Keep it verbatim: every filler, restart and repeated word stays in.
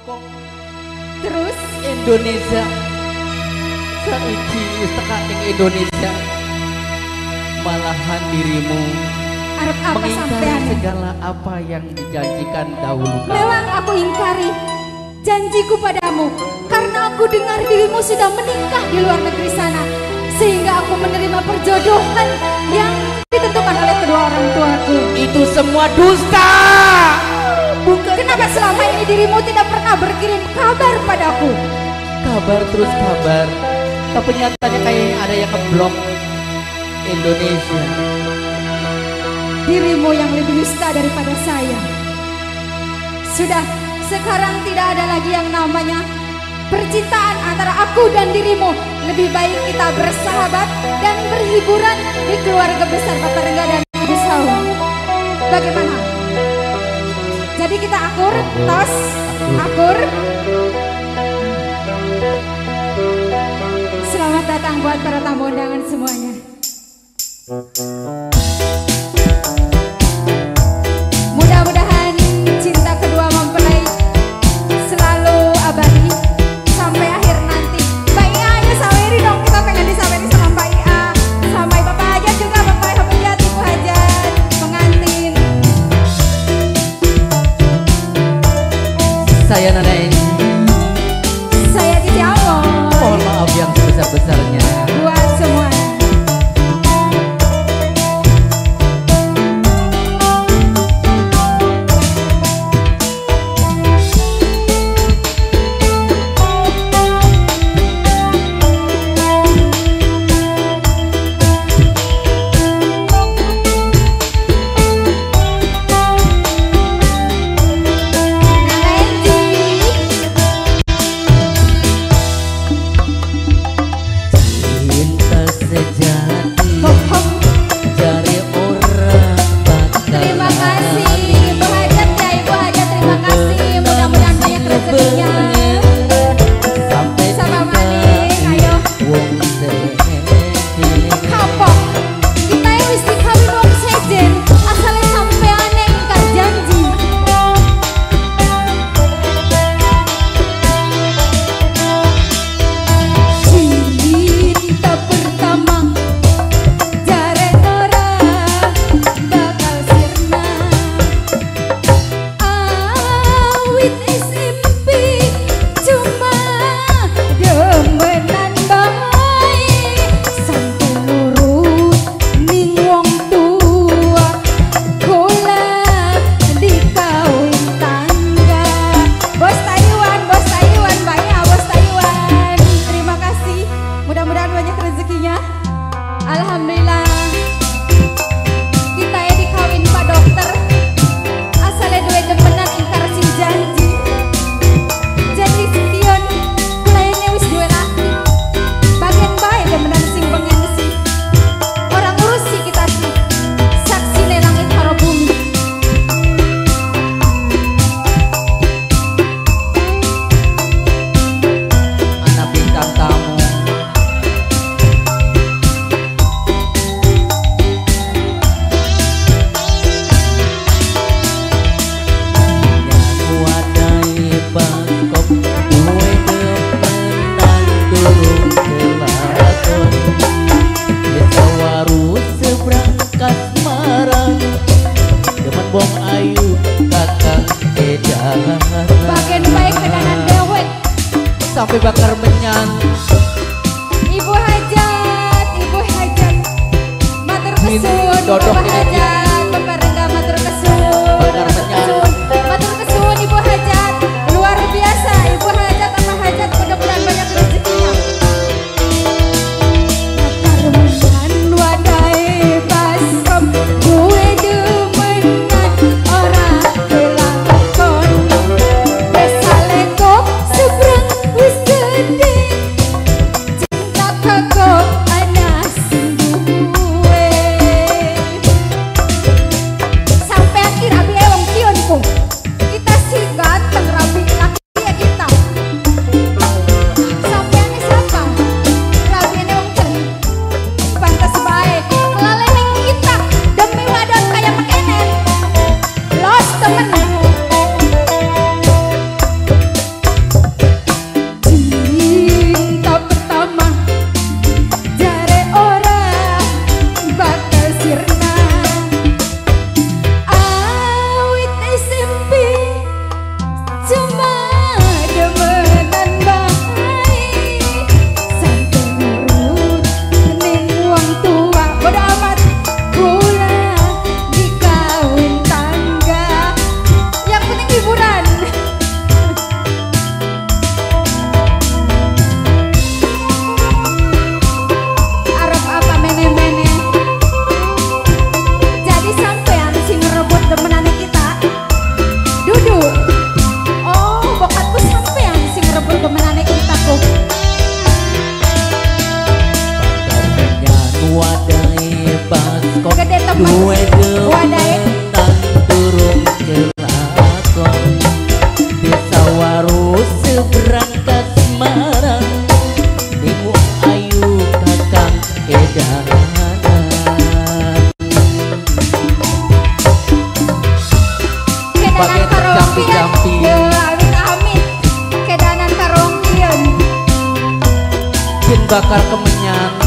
Opo Terus Indonesia saiki wis teka ning Indonesia malahan dirimu arep apa mengingkari sampean? segala apa yang dijanjikan dahulu kala. Memang aku ingkari janjiku padamu karena aku dengar dirimu sudah menikah di luar negeri sana, sehingga aku menerima perjodohan yang ditentukan oleh kedua orang tuaku. Itu semua dusta. Bukan. Kenapa selama ini dirimu tidak pernah berkirim kabar padaku? Kabar terus kabar, tapi nyatanya kayaknya ada yang ngeblok Indonesia. Dirimu yang lebih dusta daripada saya. Sudah, sekarang tidak ada lagi yang namanya percintaan antara aku dan dirimu. Lebih baik kita bersahabat dan berhiburan di keluarga besar Bapak Rengga dan Ibu Saung. Bagaimana? Jadi kita akur, tos, akur. Selamat datang buat para tamu undangan semuanya. Mudah-mudahan cinta kedua mempelai selalu abadi sampai akhir nanti. Mbak Ia, ayo saweri dong, kita pengen disaweri sama Mbak Ia, sama Bapak Hajat juga, Bapak Hajat, Ibu Hajat, pengantin. Saya Nana Enji. Saya Titi Awon. Mohon maaf yang sebesar-besarnya Buat semua. Sampai bakar menyan. Ibu Hajat, Ibu Hajat, matur kesuwun, Dodok Bapak Hajat, Bapak Rengga matur kesuwun, bakar menyan. matur kesuwun Ibu Hajat, luar biasa Ibu Hajat, Bapak Hajat, mudah-mudahan banyak rezekinya. Bakar menyan wadai baskom, gue demenan orang kelakon, desa leko seberang wis gede, cinta kagok anas gue. bakar kemenyan